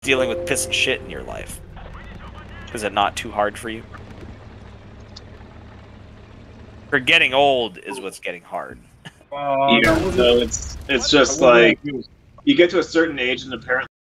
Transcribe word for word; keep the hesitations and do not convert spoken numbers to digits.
dealing with piss and shit in your life? Is it not too hard for you? For getting old is what's getting hard. Uh, Yeah, so it's it's just like you get to a certain age, and apparently